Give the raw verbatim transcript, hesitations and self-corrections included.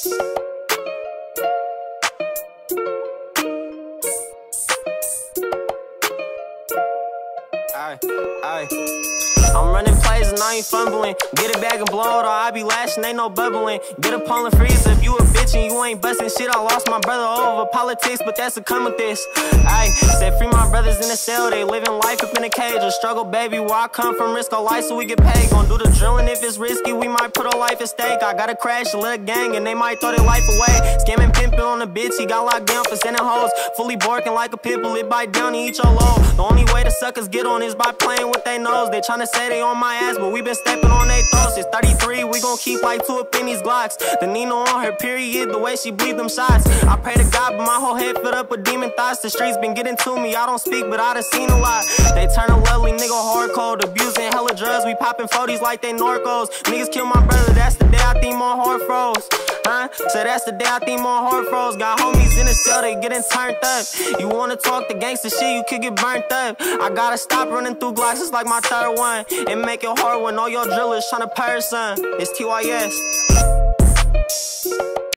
Aye, aye. I'm running plays and I ain't fumbling. Get it back and blow it or I be lashing, ain't no bubbling. Get up on the freeze if you a bitch and you ain't busting shit. I lost my brother over politics, but that's a come with this. Aye, said free my brothers in the cell, they living life up in a cage. A struggle, baby, where I come from, risk our life so we get paid. Gon' do the drilling if it's risky, we might put our life at stake. I gotta crash a little gang and they might throw their life away. Scamming, pimping on the bitch, he got locked down for sending hoes. Fully barking like a pit bull, it bite down and eat your load. The only way the suckers get on is by playing with they nose. They tryna say they on my ass, but we been stepping on they throats. It's thirty-three, we gon' keep like two up in these Glocks. The Nino on her period, the way she bleed them shots. I pray to God, but my whole head filled up with demon thoughts. The streets been getting to me, I don't speak, but I done seen a lot. They turn a lovely nigga hardcore, abusing hella drugs. We popping forties like they narcos. Niggas kill my brother, that's the day I think my heart froze. Huh? So that's the day I think my heart froze. Got homies in the cell, they getting turned up. You wanna talk the gangsta shit, you could get burnt up. I gotta stop running through Glocks, it's like my third one. And make it hard when all your drillers tryna purge son. It's T Y S.